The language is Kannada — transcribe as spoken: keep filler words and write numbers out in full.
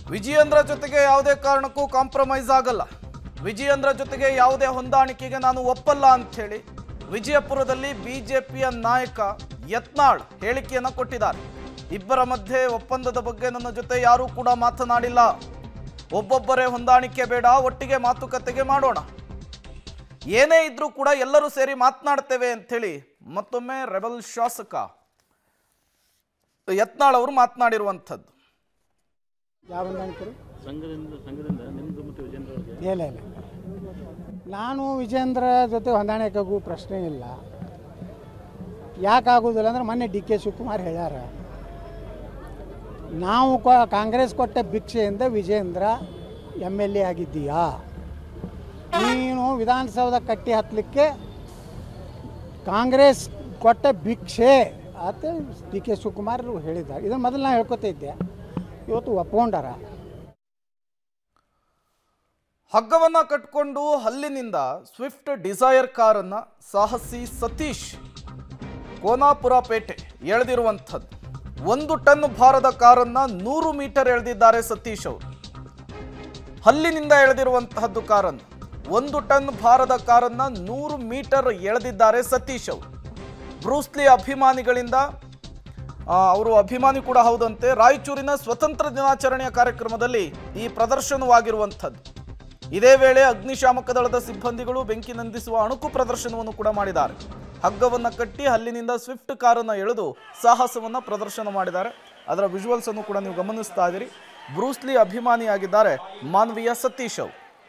ವಿಜಯೇಂದ್ರ ಜೊತೆಗೆ ಯಾವುದೇ ಕಾರಣಕ್ಕೂ ಕಾಂಪ್ರಮೈಸ್ ಆಗಲ್ಲ, ವಿಜಯೇಂದ್ರ ಜೊತೆಗೆ ಯಾವುದೇ ಹೊಂದಾಣಿಕೆಗೆ ನಾನು ಒಪ್ಪಲ್ಲ ಅಂತ ಹೇಳಿ ವಿಜಯಪುರದಲ್ಲಿ ಬಿಜೆಪಿಯ ನಾಯಕ ಯತ್ನಾಳ್ ಹೇಳಿಕೆಯನ್ನು ಕೊಟ್ಟಿದ್ದಾರೆ. ಇಬ್ಬರ ಮಧ್ಯೆ ಒಪ್ಪಂದದ ಬಗ್ಗೆ ನನ್ನ ಜೊತೆ ಯಾರೂ ಕೂಡ ಮಾತನಾಡಿಲ್ಲ, ಒಬ್ಬೊಬ್ಬರೇ ಹೊಂದಾಣಿಕೆ ಬೇಡ, ಒಟ್ಟಿಗೆ ಮಾತುಕತೆಗೆ ಮಾಡೋಣ, ಏನೇ ಇದ್ರೂ ಕೂಡ ಎಲ್ಲರೂ ಸೇರಿ ಮಾತನಾಡ್ತೇವೆ ಅಂಥೇಳಿ ಮತ್ತೊಮ್ಮೆ ರೆಬಲ್ ಶಾಸಕ ಯತ್ನಾಳ್ ಅವರು ಮಾತನಾಡಿರುವಂಥದ್ದು. ಯಾವ ಹೊಂದಾಣಿಕೆ? ಸಂಘದಿಂದ ಸಂಘದಿಂದ ನಿಮ್ಮದು ಮತ್ತು ವಿಜೇಂದ್ರ ಅವರಿಗೆ ಇಲ್ಲ ಇಲ್ಲ ನಾನು ವಿಜೇಂದ್ರ ಜೊತೆ ಹೊಂದಾಣಿಕೆಗೂ ಪ್ರಶ್ನೆ ಇಲ್ಲ. ಯಾಕೆ ಆಗೋದಿಲ್ಲ ಅಂದ್ರೆ ಮೊನ್ನೆ ಡಿ ಕೆ ಶಿವಕುಮಾರ್ ಹೇಳ್ಯಾರ, ನಾವು ಕಾಂಗ್ರೆಸ್ ಕೊಟ್ಟ ಭಿಕ್ಷೆಯಿಂದ ವಿಜೇಂದ್ರ ಎಮ್ ಎಲ್ ಎ ಆಗಿದ್ದೀಯಾ, ನೀನು ವಿಧಾನಸೌಧ ಕಟ್ಟಿ ಹತ್ತಲಿಕ್ಕೆ ಕಾಂಗ್ರೆಸ್ ಕೊಟ್ಟ ಭಿಕ್ಷೆ ಅಂತ ಡಿ ಕೆ ಶಿವಕುಮಾರ್ ಹೇಳಿದ್ದಾರೆ. ಇದನ್ನು ಮೊದಲು ನಾನು ಹೇಳ್ಕೊತಾ ಇದ್ದೆ, ಇವತ್ತು ಒಪ್ಕೊಂಡಾರ. ಹಗ್ಗವನ್ನ ಕಟ್ಕೊಂಡು ಹಲ್ಲಿನಿಂದ ಸ್ವಿಫ್ಟ್ ಡಿಸೈರ್ ಕಾರನ್ನ ಸಾಹಸಿ ಸತೀಶ್ ಕೋನಾಪುರ ಪೇಟೆ ಎಳೆದಿರುವಂಥದ್ದು. ಒಂದು ಟನ್ ಭಾರದ ಕಾರನ್ನ ನೂರು ಮೀಟರ್ ಎಳೆದಿದ್ದಾರೆ ಸತೀಶ್ ಅವರು. ಹಲ್ಲಿನಿಂದ ಎಳೆದಿರುವಂತಹದ್ದು ಕಾರನ್ನು, ಒಂದು ಟನ್ ಭಾರದ ಕಾರನ್ನ ನೂರು ಮೀಟರ್ ಎಳೆದಿದ್ದಾರೆ ಸತೀಶ್ ಅವರು. ಬ್ರೂಸ್ಲಿ ಅಭಿಮಾನಿಗಳಿಂದ ಅವರು ಅಭಿಮಾನಿ ಕೂಡ ಹೌದಂತೆ. ರಾಯಚೂರಿನ ಸ್ವತಂತ್ರ ದಿನಾಚರಣೆಯ ಕಾರ್ಯಕ್ರಮದಲ್ಲಿ ಈ ಪ್ರದರ್ಶನವಾಗಿರುವಂಥದ್ದು. ಇದೇ ವೇಳೆ ಅಗ್ನಿಶಾಮಕ ದಳದ ಸಿಬ್ಬಂದಿಗಳು ಬೆಂಕಿ ನಂದಿಸುವ ಅಣುಕು ಪ್ರದರ್ಶನವನ್ನು ಕೂಡ ಮಾಡಿದ್ದಾರೆ. ಹಗ್ಗವನ್ನು ಕಟ್ಟಿ ಹಲ್ಲಿನಿಂದ ಸ್ವಿಫ್ಟ್ ಕಾರನ್ನು ಎಳೆದು ಸಾಹಸವನ್ನು ಪ್ರದರ್ಶನ ಮಾಡಿದ್ದಾರೆ. ಅದರ ವಿಜುವಲ್ಸ್ ಅನ್ನು ಕೂಡ ನೀವು ಗಮನಿಸ್ತಾ ಇದ್ದೀರಿ. ಬ್ರೂಸ್ಲಿ ಅಭಿಮಾನಿಯಾಗಿದ್ದಾರೆ ಮಾನವೀಯ ಸತೀಶ್ ಅವರು.